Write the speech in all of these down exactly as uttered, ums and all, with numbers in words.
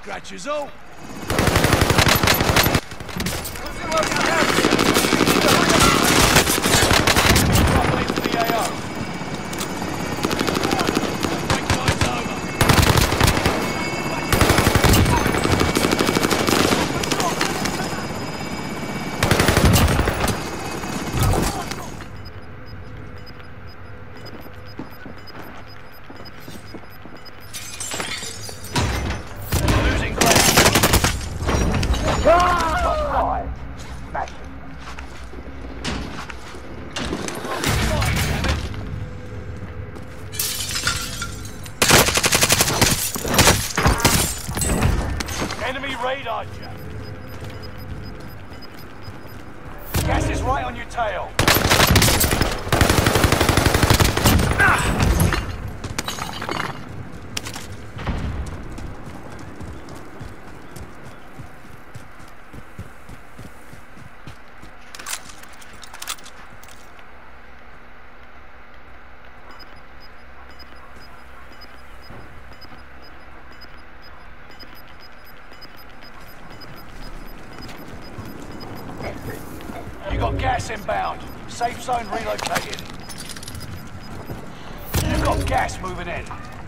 scratchers all. Enemy radar jet. Gas is right on your tail. Ah! You got gas inbound. Safe zone relocated. You've got gas moving in.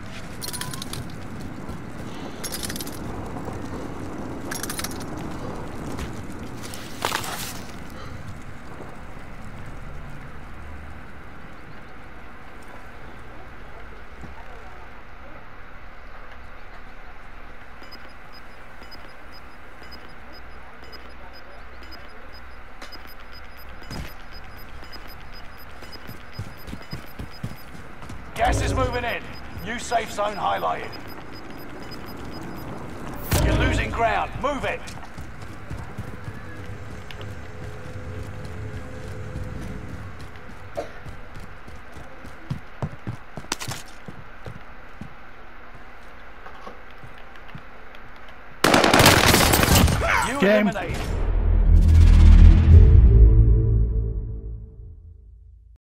Gas is moving in. New safe zone highlighted. You're losing ground. Move it. You eliminated.